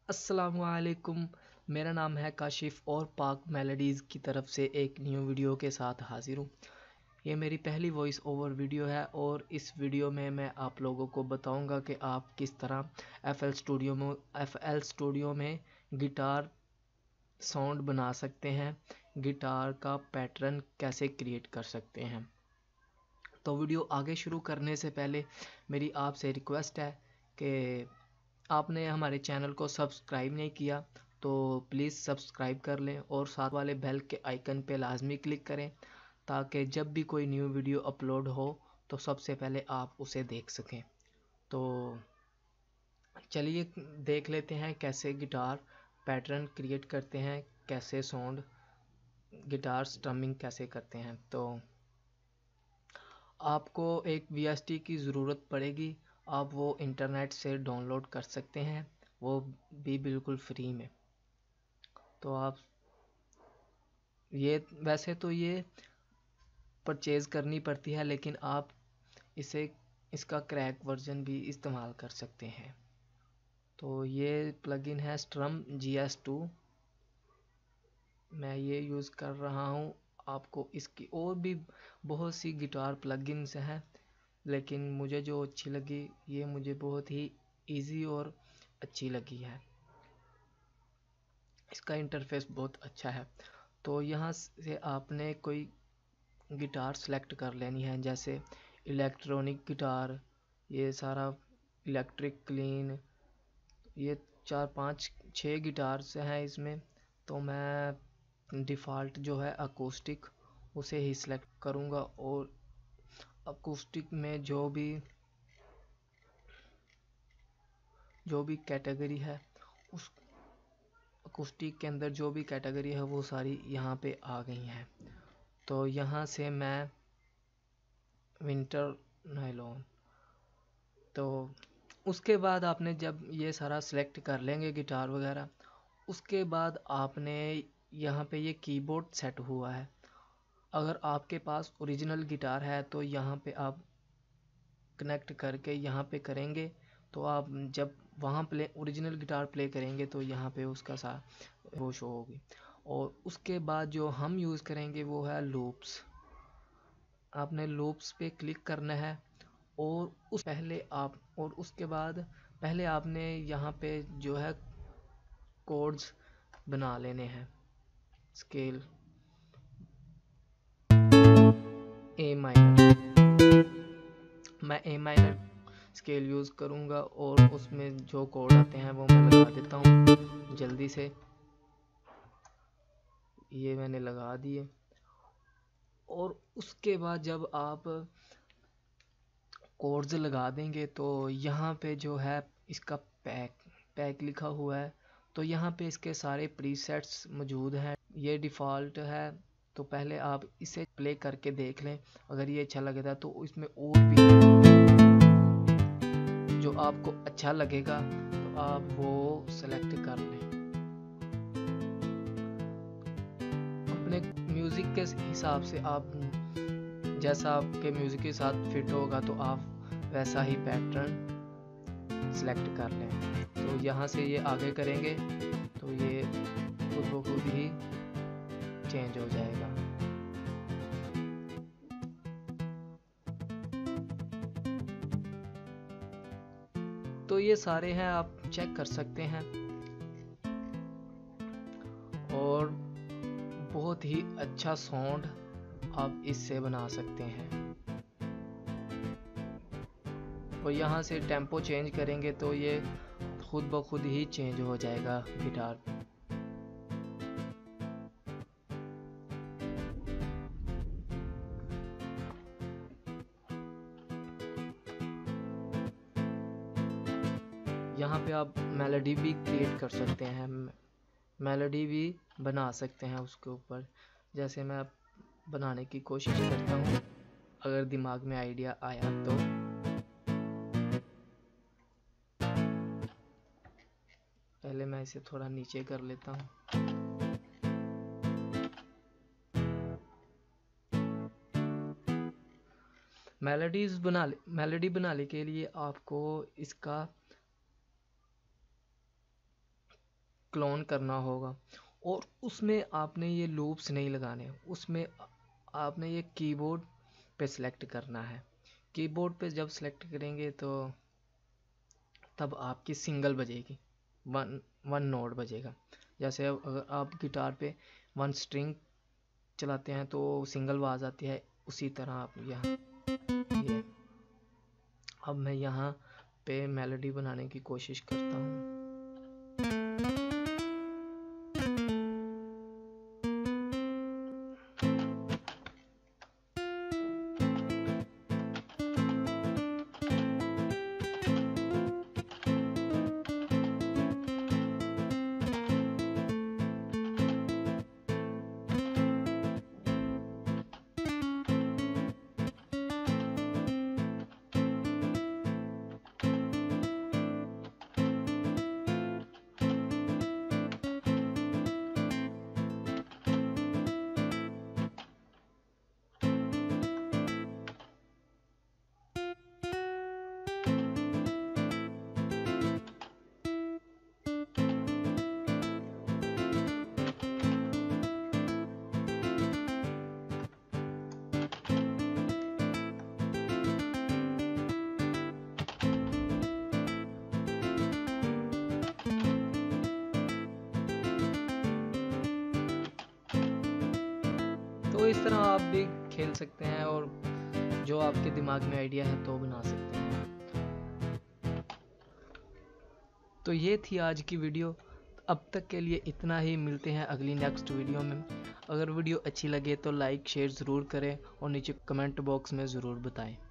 अस्सलामुअलैकुम। मेरा नाम है काशिफ और पाक मेलोडीज़ की तरफ से एक न्यू वीडियो के साथ हाजिर हूँ। ये मेरी पहली वॉइस ओवर वीडियो है और इस वीडियो में मैं आप लोगों को बताऊंगा कि आप किस तरह एफ एल स्टूडियो में गिटार साउंड बना सकते हैं, गिटार का पैटर्न कैसे क्रिएट कर सकते हैं। तो वीडियो आगे शुरू करने से पहले मेरी आपसे रिक्वेस्ट है कि आपने हमारे चैनल को सब्सक्राइब नहीं किया तो प्लीज़ सब्सक्राइब कर लें और साथ वाले बेल के आइकन पे लाजमी क्लिक करें ताकि जब भी कोई न्यू वीडियो अपलोड हो तो सबसे पहले आप उसे देख सकें। तो चलिए देख लेते हैं कैसे गिटार पैटर्न क्रिएट करते हैं, कैसे साउंड गिटार स्ट्रमिंग कैसे करते हैं। तो आपको एक VST की ज़रूरत पड़ेगी, आप वो इंटरनेट से डाउनलोड कर सकते हैं, वो भी बिल्कुल फ्री में। तो आप ये वैसे तो ये परचेज़ करनी पड़ती है, लेकिन आप इसका क्रैक वर्जन भी इस्तेमाल कर सकते हैं। तो ये प्लगइन है स्ट्रम GS2, मैं ये यूज़ कर रहा हूँ। आपको इसकी और भी बहुत सी गिटार प्लगइन्स हैं, लेकिन मुझे जो अच्छी लगी ये मुझे बहुत ही इजी और अच्छी लगी है। इसका इंटरफेस बहुत अच्छा है। तो यहाँ से आपने कोई गिटार सेलेक्ट कर लेनी है, जैसे इलेक्ट्रॉनिक गिटार, ये सारा इलेक्ट्रिक क्लीन, ये 4 5 6 गिटार्स हैं इसमें। तो मैं डिफ़ॉल्ट जो है अकॉस्टिक उसे ही सिलेक्ट करूँगा और अकॉस्टिक में जो भी कैटेगरी है उस अकॉस्टिक के अंदर जो भी कैटेगरी है वो सारी यहाँ पे आ गई हैं। तो यहाँ से मैं विंटर नाइलॉन, तो उसके बाद आपने जब ये सारा सिलेक्ट कर लेंगे गिटार वगैरह, उसके बाद आपने यहाँ पे ये कीबोर्ड सेट हुआ है। अगर आपके पास ओरिजिनल गिटार है तो यहाँ पे आप कनेक्ट करके यहाँ पे करेंगे, तो आप जब वहाँ ओरिजिनल गिटार प्ले करेंगे तो यहाँ पे उसका वो शो होगी। और उसके बाद जो हम यूज़ करेंगे वो है लूप्स। आपने लूप्स पे क्लिक करना है और उसके बाद पहले आपने यहाँ पे जो है कोड्स बना लेने हैं। स्केल ए माइनर, मैं ए माइनर स्केल यूज़ करूँगा और उसमें जो कोड आते हैं वो मैं लगा देता हूँ जल्दी से। ये मैंने लगा दिए और उसके बाद जब आप कोड्स लगा देंगे तो यहाँ पे जो है इसका पैक लिखा हुआ है। तो यहाँ पे इसके सारे प्रीसेट्स मौजूद हैं, ये डिफ़ॉल्ट है। तो पहले आप इसे प्ले करके देख लें, अगर ये अच्छा लगेगा तो इसमें और भी जो आपको अच्छा लगेगा तो आप वो सेलेक्ट कर लें। अपने म्यूज़िक के हिसाब से आप जैसा आपके म्यूज़िक के साथ फिट होगा तो आप वैसा ही पैटर्न सेलेक्ट कर लें। तो यहाँ से ये आगे करेंगे तो ये खुद ब खुद ही चेंज हो जाएगा। तो ये सारे हैं, आप चेक कर सकते हैं और बहुत ही अच्छा साउंड आप इससे बना सकते हैं। और यहाँ से टेम्पो चेंज करेंगे तो ये खुद ब खुद ही चेंज हो जाएगा गिटार। यहाँ पे आप मेलोडी भी क्रिएट कर सकते हैं, मेलोडी भी बना सकते हैं उसके ऊपर। जैसे मैं बनाने की कोशिश करता हूँ, अगर दिमाग में आइडिया आया तो। पहले मैं इसे थोड़ा नीचे कर लेता हूँ। मेलोडी बनाने के लिए आपको इसका क्लोन करना होगा, और उसमें आपने ये लूप्स नहीं लगाने, उसमें आपने ये कीबोर्ड पे सिलेक्ट करना है। कीबोर्ड पे जब सिलेक्ट करेंगे तो तब आपकी सिंगल बजेगी, वन नोट बजेगा। जैसे अगर आप गिटार पे वन स्ट्रिंग चलाते हैं तो सिंगल आवाज आती है, उसी तरह आप यहाँ ये। अब मैं यहाँ पे मेलोडी बनाने की कोशिश करता हूँ। तो इस तरह आप भी खेल सकते हैं, और जो आपके दिमाग में आइडिया है तो बना सकते हैं। तो ये थी आज की वीडियो। अब तक के लिए इतना ही, मिलते हैं अगली नेक्स्ट वीडियो में। अगर वीडियो अच्छी लगे तो लाइक शेयर ज़रूर करें और नीचे कमेंट बॉक्स में ज़रूर बताएं।